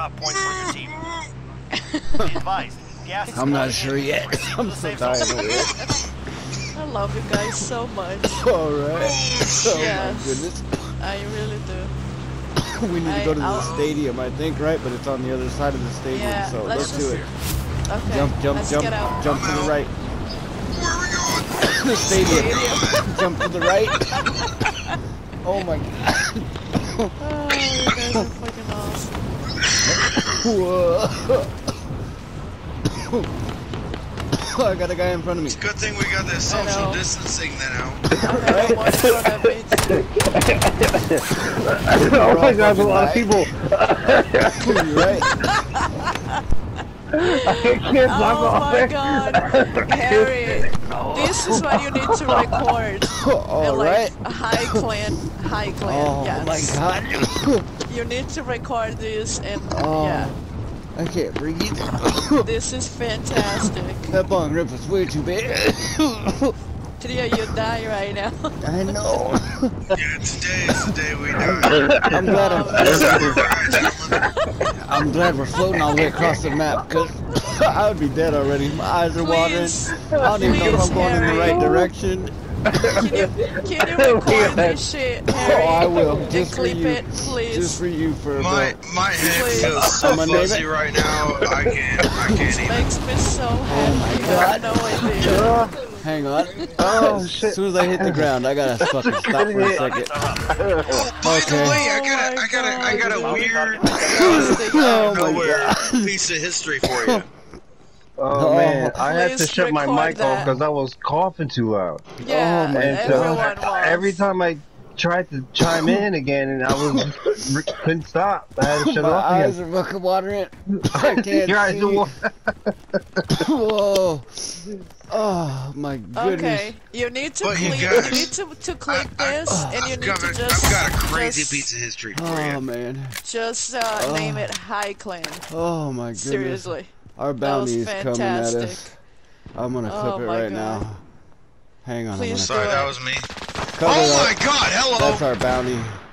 drop points for your team. Be advised, gas is I'm not closing sure in. yet. Proceed to I'm the so safe zone. tired of it. I love you guys so much. Alright. Oh Yes. my goodness. I really do. We need to go to the stadium, I think, right? But it's on the other side of the stadium, Yeah, so let's let's do it. Okay, Jump, let's jump, get out. jump to the right. Where are we going? The stadium. Jump to the right. Oh my god. Oh, you guys are fucking awesome. Whoa. I got a guy in front of me. It's a good thing we got this social distancing then out. Okay, watch for that bitch. Oh my god, there's a lot of people. You're right. I can't block Oh off my there. god, Harry, this is what you need to record. Alright. High clan, Oh yes. my god. You need to record this and Oh. yeah, I can't breathe. this is fantastic. That bong rip was way too big. Tria, you die right now. I know. Yeah, today is the day we die. I'm glad we're floating all the way across the map, because I would be dead already. My eyes are watering. I don't even know if I'm going in the right direction. Can you record this shit, Harry? Oh, I will. And Just for clip you. it, please. Just for you for a My bit. head Please. feels so I'm gonna name fuzzy it. right now. I can't even. Makes me so happy. God. I have no idea. Hang on. Oh shit. As soon as I hit the ground, I gotta fucking stop for a second. Oh, by the Okay. way, I got a weird Oh my nowhere god. piece of history for you. Oh man, I had to Please shut my record mic that. off because I was coughing too loud. Yeah, Oh my everyone God. was. Every time I tried to chime in again, and I couldn't stop. I had to shut it My off eyes again. are fucking watering. I can't Your eyes see. are Whoa. Oh my goodness. Okay, you need to But you click. guys- You need to click this, and you I've need got to a just. crazy just, piece of history for Oh you. man. Just name it High Clan. Oh my goodness. Seriously, Our that bounty was is coming at fantastic. us. I'm gonna clip Oh it my right God. now. Hang on. Please I'm Sorry, do that it. was me. gonna Oh cut it my up. god, hello! That's our bounty.